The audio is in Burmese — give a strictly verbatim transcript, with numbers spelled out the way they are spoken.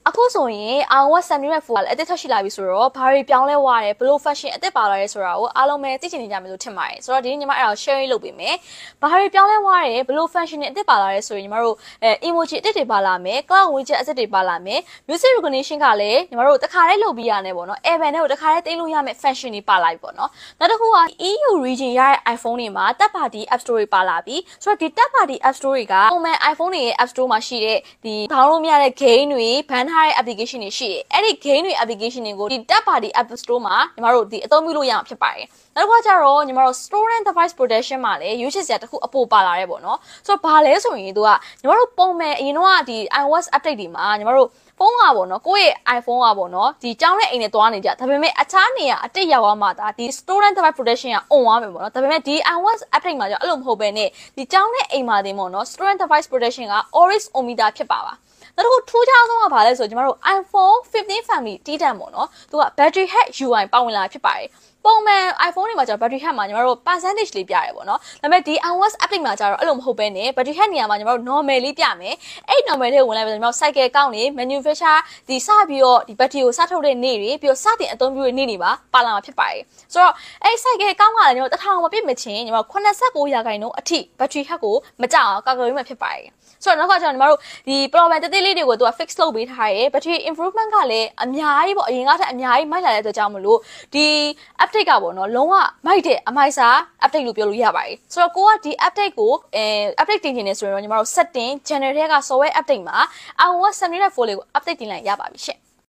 အခုဆိုရင် iOS seventeen point four ကလည်းအသစ်ထွက်ရှိလာပြီဆိုတော့ဘာတွေပြောင်းလဲသွားတယ်ဘယ်လို fashion အသစ်ပါလာလဲဆိုတာကိုအားလုံးပဲသိချင်နေကြမယ်လို့ထင်ပါတယ်ဆိုတော့ဒီနေ့ညီမအဲ့ဒါကို share လုပ်ပေးမယ်ဘာတွေပြောင်းလဲသွားတယ်ဘယ်လို fashion တွေအသစ်ပါလာလဲဆိုရင်ညီမတို့အဲ emoji အသစ်တွေပါလာမယ် cloud widget အသစ်တွေပါလာမယ် music recognition ကလည်းညီမတို့တခါတည်းလုပ်ပြီးရတယ်ပေါ့နော် Airban နဲ့ကိုတခါတည်းသိမ်းလို့ရမယ့် fashion တွေပါလာပြီပေါ့နော်နောက်တစ်ခုက E U region ရတဲ့ iPhone တွေမှာ third party app store တွေပါလာပြီဆိုတော့ဒီ third party app store တွေကပုံမှန် iPhone တွေရဲ့ app store မှာရှိတဲ့ဒီ download မရတဲ့ game တွေ ban ထားတဲ့ application တွေရှိတယ်အဲ့ဒီ game တွေ application တွေကိုဒီ third party app store မှာညီမတို့ဒီအသုံးပြုလို့ရအောင်ဖြစ်ပါတယ်နောက်တစ်ခါကျတော့ညီမတို့ student device protection မှာလည်းရွေးချယ်စရာတစ်ခုအပိုပါလာတယ်ပေါ့နော်ဆိုတော့ဘာလဲဆိုရင်သူကညီမတို့ပုံမှန်အရင်တော့ဒီ iOS update တွေမှာညီမတို့ဖုန်းကပေါ့နော်ကိုယ့်ရဲ့ iPhone ကပေါ့နော်ဒီကြောင်းတဲ့အိမ်နဲ့သွားနေကြဒါပေမဲ့အခြားနေရာအတိတ်ရောက်သွားမှဒါဒီ student device protection က on သွားမယ်ပေါ့နော်ဒါပေမဲ့ဒီ iOS update မှာကျတော့အဲ့လိုမဟုတ်ဘဲနဲ့ဒီကြောင်းတဲ့အိမ်မှာတင်ပေါ့နော် student device protection က always on meter ဖြစ်ပါပါနောက်တစ်ခုထူးခြားဆုံးကဘာလဲဆိုတော့ညီမတို့ iPhone fifteen family တီးတန့်ပေါ့နော်သူက battery health U I ပါဝင်လာဖြစ်ပါတယ်ပုံမှန် iPhone တွေမှာကျတော့ battery health မှာညီမတို့ percentage လေးပြရတယ်ပေါ့နော်ဒါပေမဲ့ဒီ iOS update မှာကျတော့အဲ့လိုမဟုတ်ဘဲနဲ့ battery health နေရာမှာညီမတို့ normal လေးပြမယ်အဲ့ normal လေးကိုဝင်လိုက်ပြီးညီမတို့ cycle ကောင်းနေ manufacturer ဒီစပြီးတော့ဒီ battery ကိုစထုတ်တဲ့နေ့တွေပြီးတော့စတင်အသုံးပြုတဲ့နေ့တွေပါပါလာမှာဖြစ်ပါတယ်ဆိုတော့အဲ့ cycle ကောင်းကလည်းညီမတို့တစ်ထောင်မပြည့်မချင်းညီမတို့eighty-nineရာခိုင်နှုန်းအထိ battery health ကိုမကြောက်အောင်ကာကွယ်ပေးမှဖြစ်ပါတယ်ဆိုတော့နောက်ကကျတော့ညီမတို့ဒီ problem တသေးလေးတွေကိုသူက fix လုပ်ပေးထားရဲ battery improvement ကလည်းအများကြီးပေါ့အရင်ကထက်အများကြီးမိုက်လာတဲ့အတွက်ကြောင့်မလို့ဒီ update ကပေါ့နော်လုံးဝမိုက်တဲ့အမိုက်စာ update လို့ပြောလို့ရပါတယ်ဆိုတော့ကိုကဒီ update ကိုအဲ update တင်ချင်နေဆိုရင်တော့ညီမတို့ setting channel ထဲက software update မှာ iOS seventeen point four လေးကို update တင်လိုက်ရပါပြီရှင့်